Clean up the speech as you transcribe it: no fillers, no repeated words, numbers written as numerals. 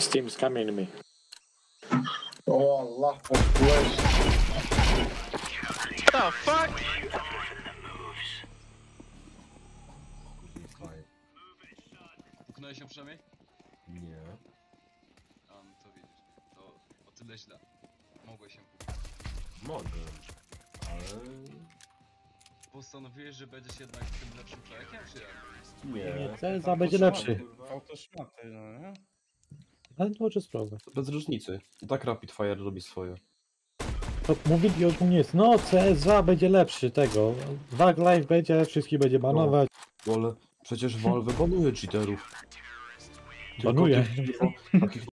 This team's coming to me. Oh Allah, bless. What the fuck? Puknąłeś się przynajmniej? Nie. A, no to widzisz. To o tyle źle. Mogłeś się. Mogę. Ale... Postanowiłeś, że będziesz jednak tym lepszym człowiekiem, czy jak? Nie. CSA będzie lepszy. Autoszmaty, no nie? Ale to oczy sprawy. Bez różnicy. I tak Rapid Fire robi swoje. To mówili ogólnie jest, no CSA będzie lepszy tego. Wag Life będzie, wszystkich będzie banować. Ale przecież Valve banuje cheaterów. Tylko Banuje. Takich